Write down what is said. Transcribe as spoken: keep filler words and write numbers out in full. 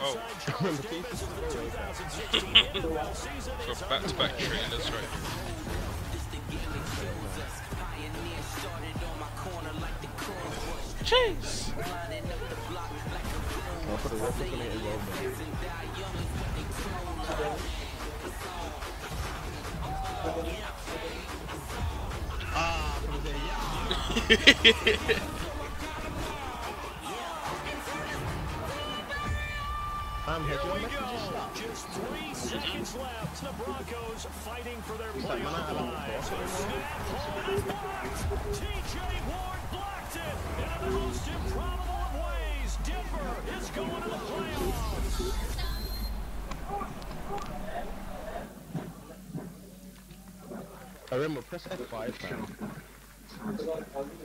Oh. For back-to-back trailers, right? Jeez! I'll put a reference on it as well, man. Ah, I'm gonna say yeah. I'm here. Here we go. Just three seconds left. The Broncos fighting for their playoff lives. T J Ward blocked it. In the most improbable of ways, Denver is going to the playoffs. I remember press F five, man.